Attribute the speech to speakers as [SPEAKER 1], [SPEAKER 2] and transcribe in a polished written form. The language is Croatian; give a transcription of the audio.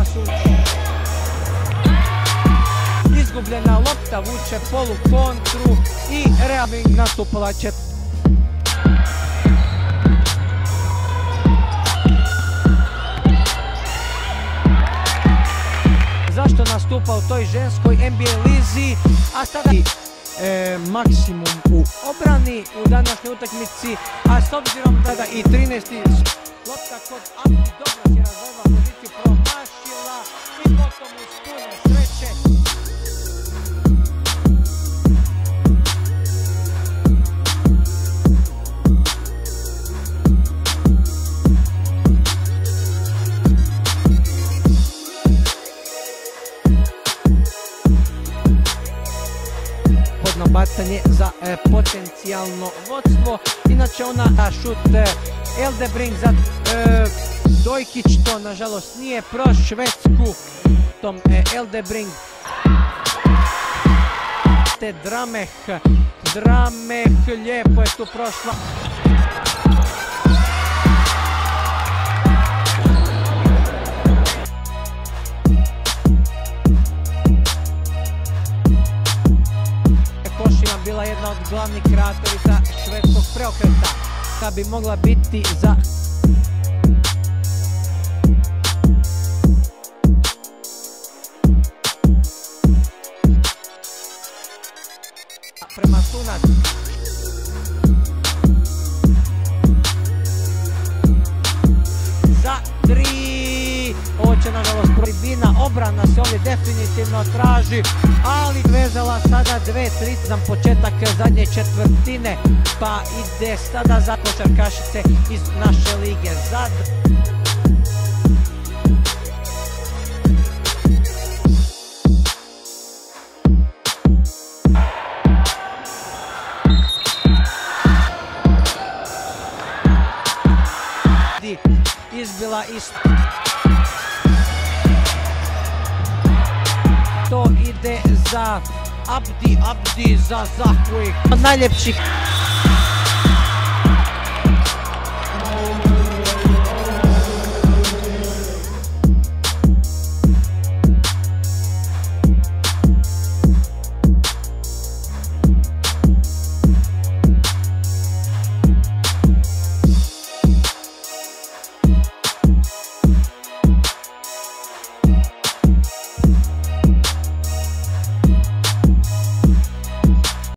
[SPEAKER 1] Masuć. Izgubljena lopta vuče polu kontru i Reaving nastupala četvrta. Zašto nastupa u toj ženskoj NBA lizi, a sada maksimum u obrani u današnjoj utakmici, a s obzirom da i 13. lopta kod Abdi dobro si razvojila poziciju, promašila i potom uz pune sreće. Bacanje za potencijalno vodstvo. Inače ona šut Eldebring za Dojkić, to nažalost nije pro Švedsku. Tom Eldebring te Drameh lijepo je tu prošla. Bila jedna od glavnih kreatorica švedskog preokreta, da bi mogla biti za prema Sunac. Za 3. Ovo će nažalost tribina, obrana se ovdje definitivno traži, ali vezala sada 2-3 za početak zadnje četvrtine, pa ide sada za košarkašice iz naše lige. Izbila isto. To ide za Abdi za Zahvik. Od najljepših